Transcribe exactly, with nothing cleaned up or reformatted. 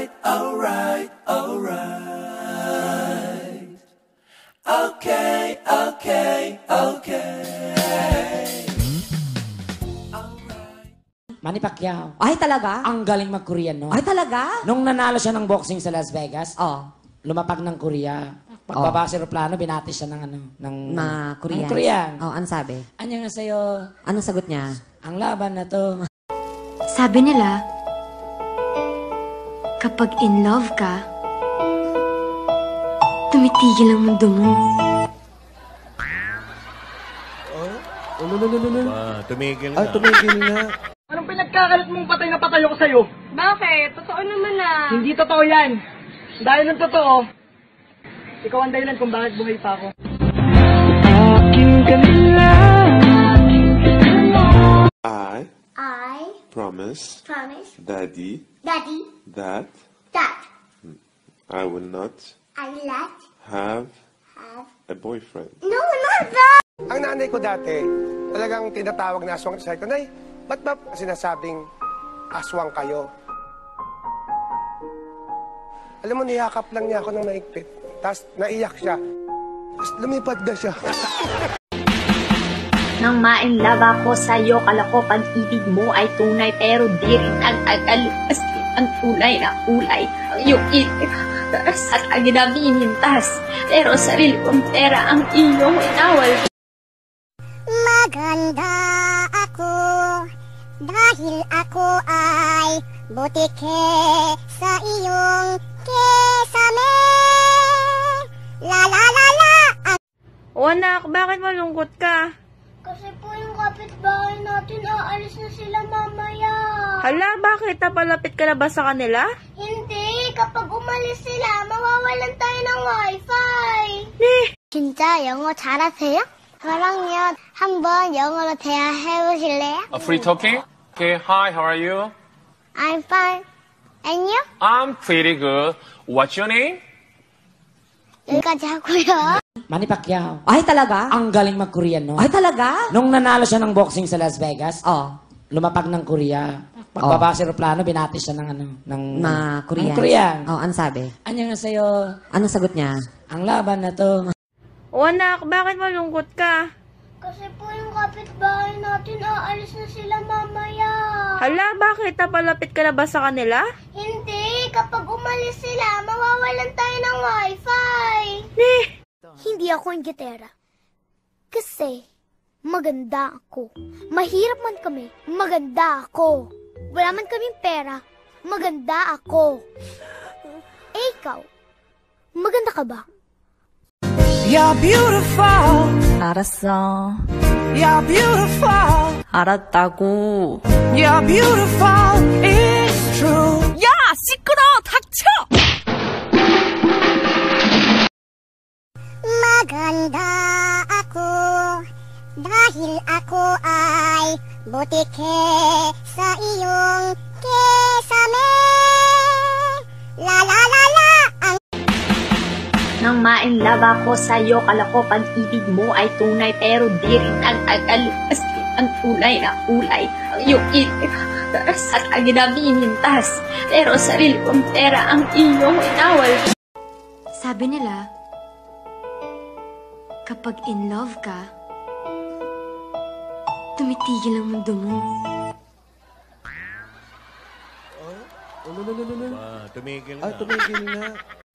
Alright, alright, alright. Okay, okay, okay. Manny Pacquiao. Ay, talaga? Ang galing mag-Korean, no? Ay, talaga? Nung nanalo siya ng boxing sa Las Vegas, Oh. lumapag ng Korea. Pagbaba sa aeroplano, binati siya ng ano, ng... Na ng Korean. Korean. Oh, ano sabi? Anya nga sa'yo, Anong sagot niya? ang laban na to. Sabi nila, kapag in love ka, tumitigil ang mundo mo. Ah, tumigil Ay, na. tumigil na. Anong pinagkakalat mong patay na patay ako sa'yo? Bakit? Totoo naman ah. Hindi totoo yan. Dahil ng totoo, ikaw ang dahilan kung bakit buhay pa ako. I I promise promise Daddy Daddy that that I will not I will not have have a boyfriend. no not that. Ang nanay ko dati, talagang tinatawag na aswang. Sabi ko, Nay, ba't ba sinasabing aswang kayo? Alam mo, niyakap lang niya ako ng maigpit. Tapos naiyak siya. Tapos lumipad na siya. Nang ma-inlove ako sa'yo, kala ko pag-ibig mo ay tunay, pero di rin ang agalipas ang tunay na kulay. Ang iyong itik, taas at ang ginaminintas, pero sarili kong pera ang iyong inawal. Maganda ako dahil ako ay butike sa iyong kesame. La la la la. O anak, bakit malungkot ka? Kasi po yung kapitbahay natin, aalis na sila mamaya. Hala, bakit? Napalapit ka na ba sa kanila? Hindi, kapag umalis sila, mawawalan tayo ng wifi. Eh, 진짜 영어 잘하세요? 저랑요 한번 영어로 대화해 보실래요? Uh, free talking? Okay, hi, how are you? I'm fine. And you? I'm pretty good. What's your name? 여기까지 하고요. Manny Pacquiao. Ay, talaga? Ang galing mag-Korean, no? Ay, talaga? Nung nanalo siya ng boxing sa Las Vegas, Oh. lumapag ng Korea. Pagbaba sa aeroplano, binati siya ng ano, ng... Na Korean. ng Korean. Oh, ano sabi? Anya nga sa'yo, Anong sagot niya? ang laban na to. o anak, bakit malungkot ka? Kasi po yung kapitbahay natin, aalis na sila mamaya. Hala, bakit? Napalapit ka na ba sa kanila? Hindi, kapag umalis sila, mawawalan tayo ng wifi. Eh, Hindi ako ang gitera. Kasi, maganda ako. Mahirap man kami, maganda ako. Wala man kaming pera, maganda ako. Eh, ikaw, maganda ka ba? You're beautiful. 알았어. You're beautiful. 알았다고. You're beautiful. It's true. 야, 시끄러! 닥쳐! Maganda ako dahil ako ay butike sa iyong kesame. La la la la. Ang Nang ma-inlove ako sa'yo, kala ko pag-ibig mo ay tunay, pero di rin ang agalipas ang tunay na kulay. Ang iyong itik, taas at ang ginaminintas, pero sarili kong pera ang iyong inawal. Sabi nila, kapag in love ka, tumitigil ang mundo mo. Ah, tumigil Ay, na. tumigil na.